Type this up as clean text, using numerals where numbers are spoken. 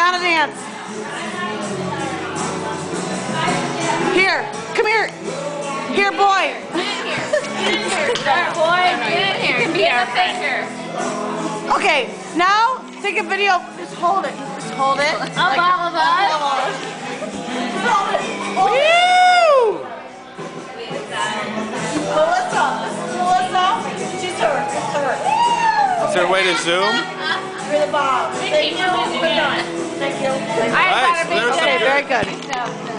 gotta dance. Here, come here. Here, boy. Okay, now take a video. Just hold it. Just hold it. Of all of us. Hold it. Woo! Melissa. This is Melissa. She's her. It's her. Is there a way to zoom? You're the bomb. Thank you. Thank you. I Nice. thought it'd be There's Okay, some very good. So,